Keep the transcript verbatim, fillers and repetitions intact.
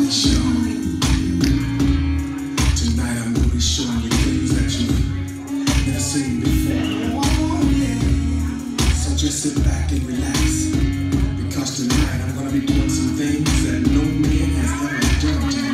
show. Tonight I'm gonna be showing you things that you've never seen before. So just sit back and relax, because tonight I'm gonna be doing some things that no man has ever done.